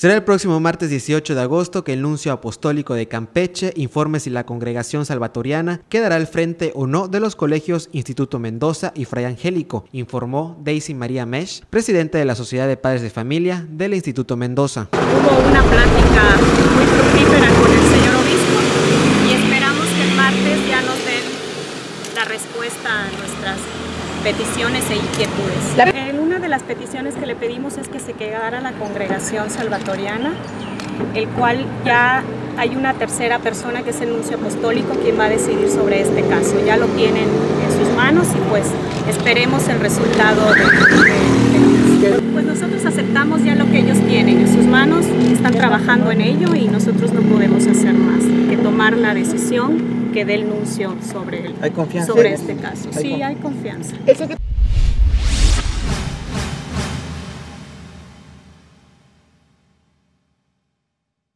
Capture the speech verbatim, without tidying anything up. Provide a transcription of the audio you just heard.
Será el próximo martes dieciocho de agosto que el nuncio apostólico de Campeche informe si la congregación salvatoriana quedará al frente o no de los colegios Instituto Mendoza y Fray Angélico, informó Daisy María Mesh, presidenta de la Sociedad de Padres de Familia del Instituto Mendoza. Hubo una plática muy fructífera con el señor obispo y esperamos que el martes ya nos den la respuesta a nuestras peticiones e inquietudes. La... En una de las peticiones que le pedimos es que se quedara la congregación salvatoriana, el cual ya hay una tercera persona que es el nuncio apostólico quien va a decidir sobre este caso. Ya lo tienen en sus manos y pues esperemos el resultado de, de, de, pues nosotros aceptamos ya lo que ellos tienen en sus manos, están trabajando en ello y nosotros no podemos hacer más que tomar la decisión que dé el nuncio sobre, el, ¿Hay confianza? sobre este caso. ¿Hay sí, con... hay confianza.